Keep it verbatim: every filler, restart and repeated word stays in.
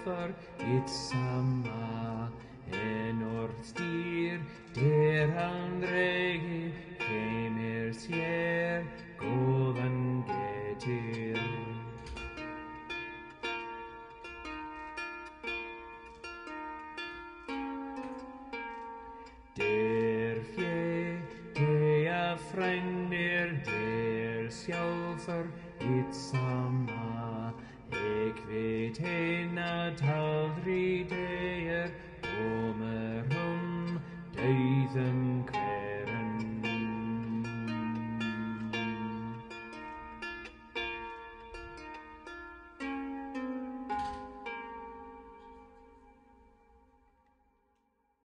sjálfar hitt sama en orðstýr der hann regi kemur sér góðan getur. Deyr Fe, deyja frænir, der sjálfar hitt sama, ek veit hennar aldrei deyr, kommer hon, dauðum